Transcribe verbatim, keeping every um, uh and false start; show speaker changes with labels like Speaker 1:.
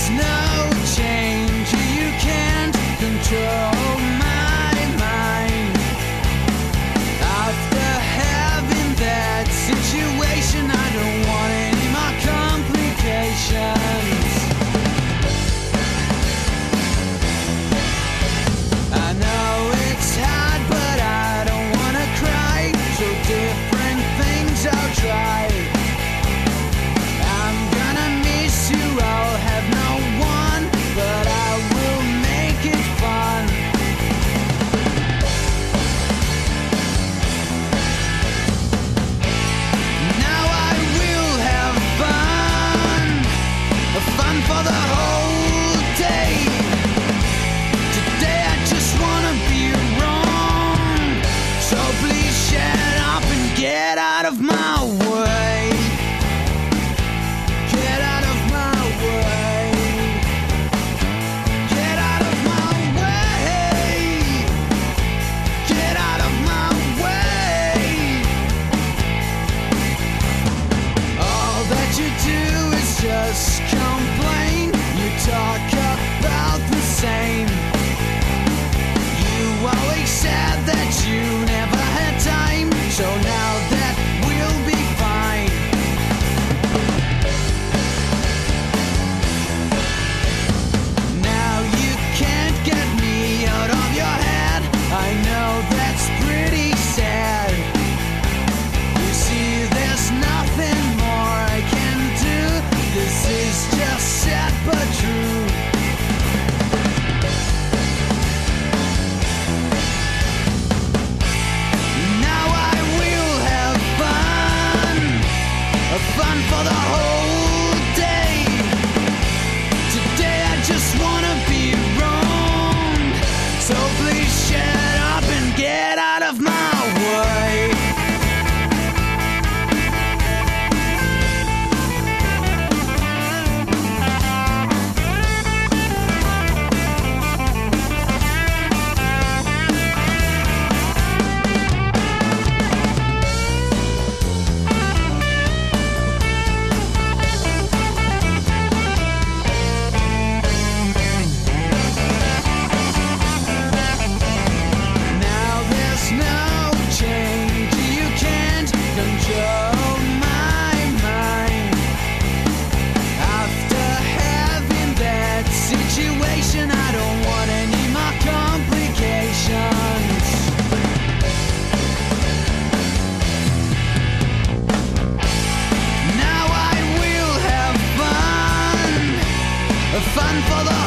Speaker 1: no change, you can't control my mind. After having that situation, I don't want any more complications. I know it's hard, but I don't wanna cry, so different things I'll try. I'm gonna miss you, I'll have no one, but I will make it fun. Now I will have fun, fun for the whole day. Today I just wanna be wrong, so please shut up and get out of my way. Get out of my way. Get out of my way. Get out of my way. All that you do is just complain. You talk about the same. You always said that you never had time, so now that will be fine. Now you can't get me out of your head. I know that's pretty sad. You see, there's nothing more I can do. This is just sad but true. Now I will have fun, fun for the whole day. Today I just wanna be wrong, so please shut up and get out of my way. Now there's no change, you can't control my mind. After having that situation, I don't want any more complications. Now I will have fun, fun for the